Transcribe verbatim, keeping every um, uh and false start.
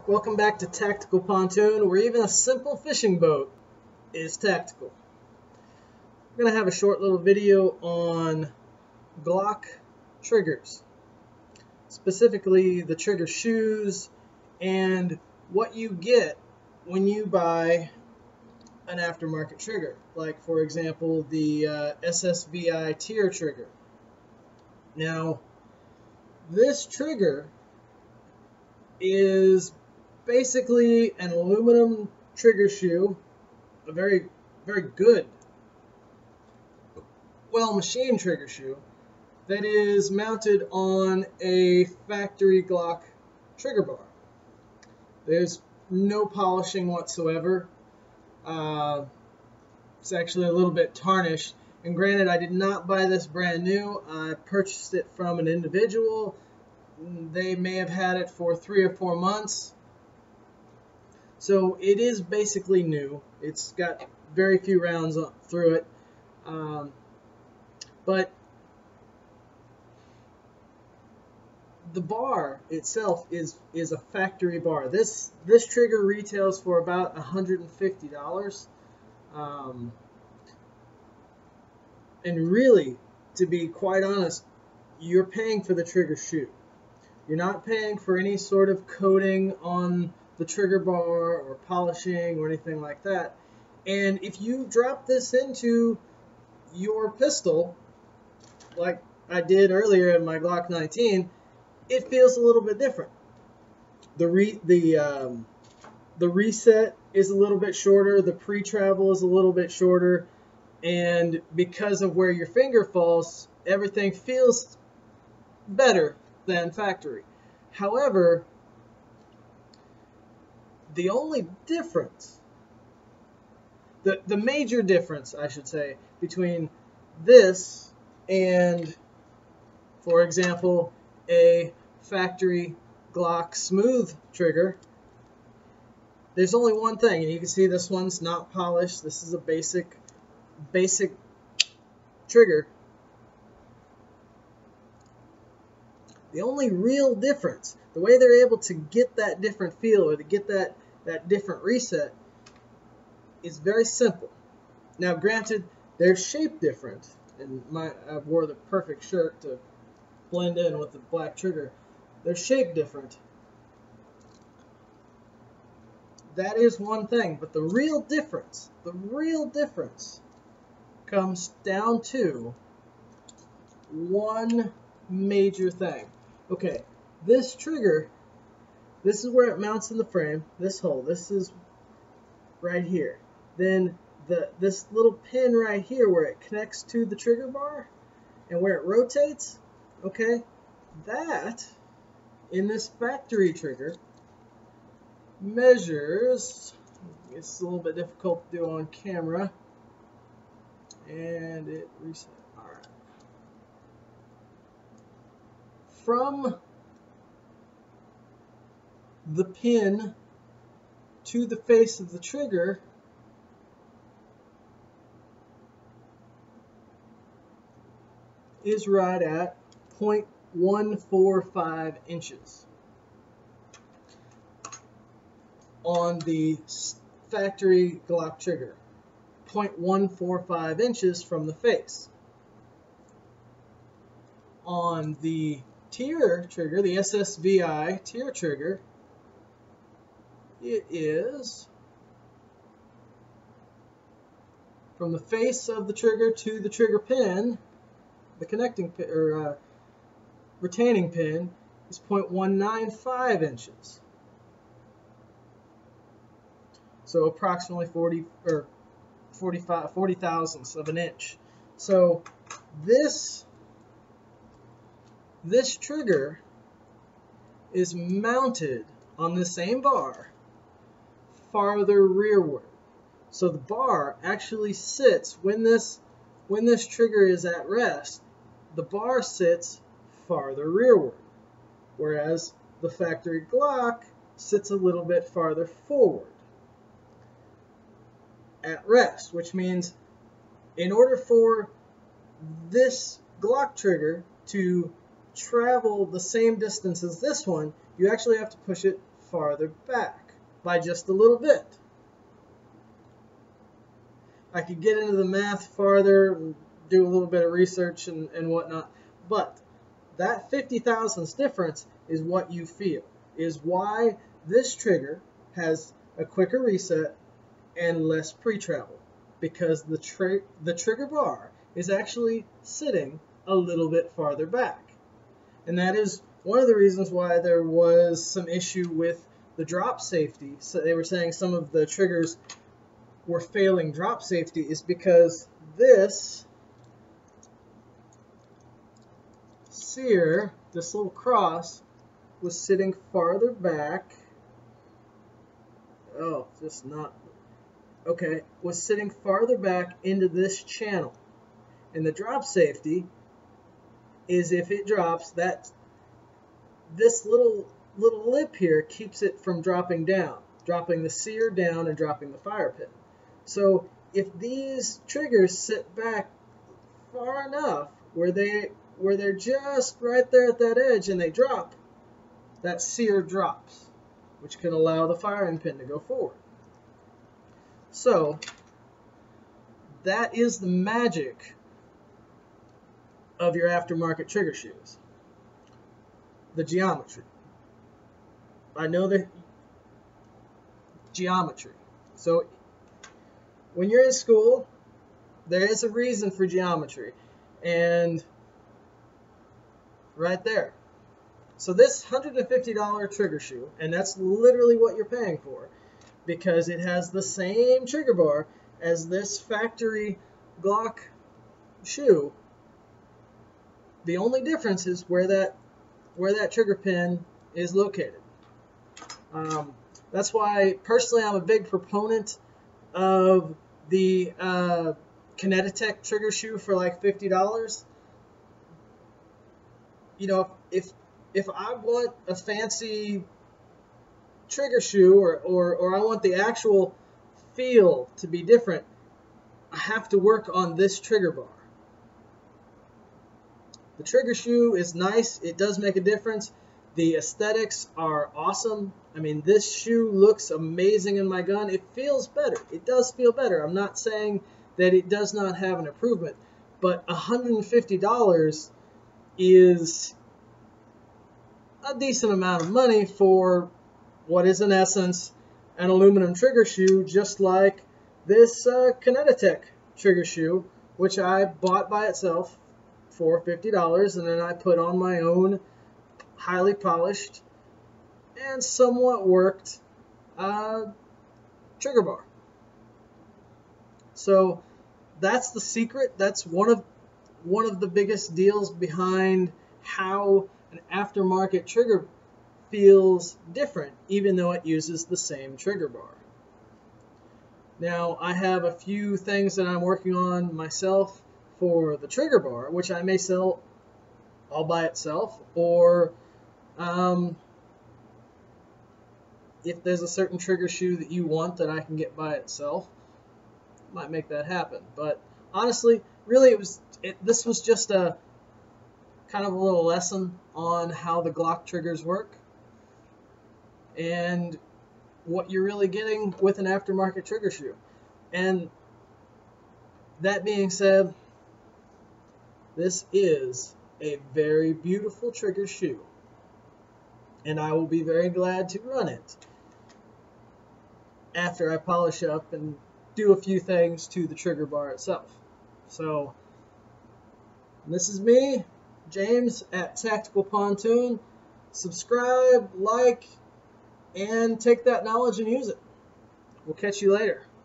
Welcome back to Tactical Pontoon, where even a simple fishing boat is tactical. I'm going to have a short little video on Glock triggers, specifically the trigger shoes and what you get when you buy an aftermarket trigger, like for example the uh, S S V I tier trigger. Now, this trigger is basically an aluminum trigger shoe, a very, very good, well-machined trigger shoe that is mounted on a factory Glock trigger bar. There's no polishing whatsoever. Uh, it's actually a little bit tarnished. And granted, I did not buy this brand new. I purchased it from an individual. They may have had it for three or four months. So it is basically new. It's got very few rounds through it. Um, but the bar itself is is a factory bar. This this trigger retails for about one hundred fifty dollars. Um, and really, to be quite honest, you're paying for the trigger shoe. You're not paying for any sort of coating on the trigger bar or polishing or anything like that. And if you drop this into your pistol, like I did earlier in my Glock nineteen, it feels a little bit different. The re the um, the reset is a little bit shorter. The pre-travel is a little bit shorter, and because of where your finger falls, everything feels better than factory. However, the only difference, the, the major difference, I should say, between this and, for example, a factory Glock smooth trigger, there's only one thing, and you can see this one's not polished. This is a basic, basic trigger. The only real difference, the way they're able to get that different feel or to get that, that different reset, is very simple. Now, granted, they're shaped different, and my I wore the perfect shirt to blend in with the black trigger. They're shaped different. That is one thing, but the real difference, the real difference comes down to one major thing. Okay, this trigger, this is where it mounts in the frame, this hole, this is right here. Then the this little pin right here where it connects to the trigger bar and where it rotates, okay, that in this factory trigger measures, it's a little bit difficult to do on camera, and it reset. Alright. From the pin to the face of the trigger is right at zero point one four five inches on the factory Glock trigger. zero point one four five inches from the face. On the tier trigger, the S S V I tier trigger, it is from the face of the trigger to the trigger pin, the connecting pin, or uh, retaining pin, is zero point one nine five inches. So approximately forty or forty-five, forty thousandths of an inch. So this This trigger is mounted on the same bar farther rearward. So the bar actually sits, when this when this trigger is at rest, the bar sits farther rearward, whereas the factory Glock sits a little bit farther forward at rest, which means in order for this Glock trigger to travel the same distance as this one, you actually have to push it farther back by just a little bit. I could get into the math farther and do a little bit of research and, and whatnot, but that fifty thousandths difference is what you feel, is why this trigger has a quicker reset and less pre-travel, because the, tri the trigger bar is actually sitting a little bit farther back. And that is one of the reasons why there was some issue with the drop safety. So they were saying some of the triggers were failing drop safety is because this sear, this little cross, was sitting farther back. Oh, just not. Okay, was sitting farther back into this channel. And the drop safety is if it drops, that this little little lip here keeps it from dropping down, dropping the sear down and dropping the fire pin. So if these triggers sit back far enough where they where they're just right there at that edge and they drop, that sear drops, which can allow the firing pin to go forward. So that is the magic of your aftermarket trigger shoes. The geometry. I know the geometry. So when you're in school, there is a reason for geometry. And right there. So this one hundred fifty dollar trigger shoe, and that's literally what you're paying for, because it has the same trigger bar as this factory Glock shoe. The only difference is where that where that trigger pin is located. Um, that's why personally I'm a big proponent of the uh, Kinetic trigger shoe for like fifty dollars. You know, if if I want a fancy trigger shoe, or, or, or I want the actual feel to be different, I have to work on this trigger bar. The trigger shoe is nice. It does make a difference. The aesthetics are awesome. I mean, this shoe looks amazing in my gun. It feels better. It does feel better. I'm not saying that it does not have an improvement, but one hundred fifty dollars is a decent amount of money for what is in essence an aluminum trigger shoe, just like this uh, Kinetic trigger shoe, which I bought by itself for fifty dollars, and then I put on my own highly polished and somewhat worked uh, trigger bar. So that's the secret. That's one of one of the biggest deals behind how an aftermarket trigger feels different, even though it uses the same trigger bar. Now, I have a few things that I'm working on myself for the trigger bar, which I may sell all by itself, or um, if there's a certain trigger shoe that you want that I can get by itself, might make that happen. But honestly, really, it was it, this was just a kind of a little lesson on how the Glock triggers work and what you're really getting with an aftermarket trigger shoe. And that being said, this is a very beautiful trigger shoe, and I will be very glad to run it after I polish up and do a few things to the trigger bar itself. So this is me, James at Tactical Pontoon. Subscribe, like, and take that knowledge and use it. We'll catch you later.